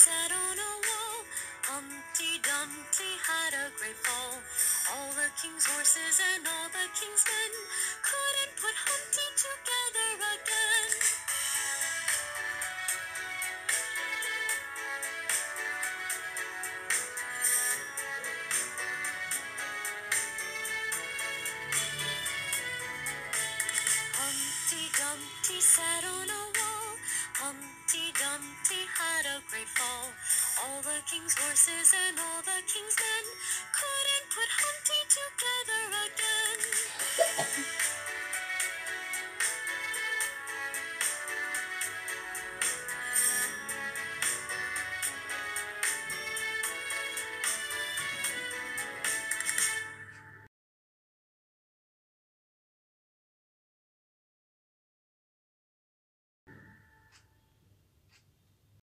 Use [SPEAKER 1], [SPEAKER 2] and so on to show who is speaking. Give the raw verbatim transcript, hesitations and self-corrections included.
[SPEAKER 1] sat on a wall. Humpty Dumpty had a great fall. All the king's horses and all the king's men couldn't put Humpty together again. Humpty Dumpty sat on a wall. Humpty Dumpty had a great fall. All the king's horses and all the king's men couldn't put Humpty together again.